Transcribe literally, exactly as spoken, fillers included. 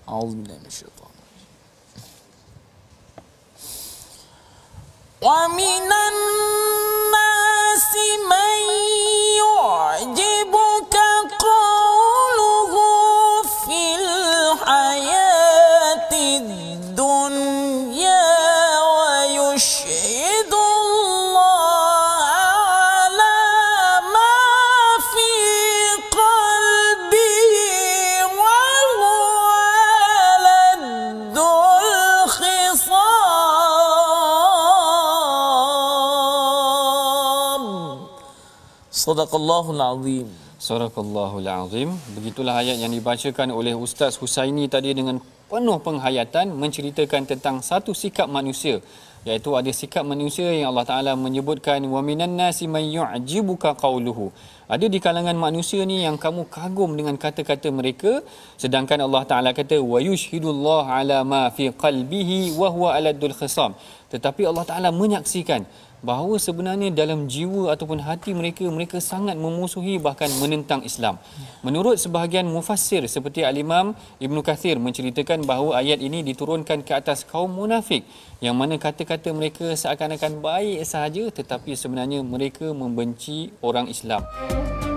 A'udzubillahi minasyaitonir rajim. Wa minan nasi man yu'jibuka qawluhu fil hayatid dunya wa yushhidu Sadaqallahul Azim. Sadaqallahul Azim. Begitulah ayat yang dibacakan oleh Ustaz Husaini tadi dengan penuh penghayatan, menceritakan tentang satu sikap manusia, iaitu ada sikap manusia yang Allah Taala menyebutkan wa minan nasi may yu'jibuka qawluhu. Ada di kalangan manusia ni yang kamu kagum dengan kata-kata mereka, sedangkan Allah Taala kata wa yushhidullah ala ma fi qalbihi wa huwa aladul khisam. Tetapi Allah Taala menyaksikan bahawa sebenarnya dalam jiwa ataupun hati mereka, mereka sangat memusuhi bahkan menentang Islam. Menurut sebahagian mufassir seperti Al-Imam Ibn Kathir menceritakan bahawa ayat ini diturunkan ke atas kaum munafik yang mana kata-kata mereka seakan-akan baik sahaja tetapi sebenarnya mereka membenci orang Islam.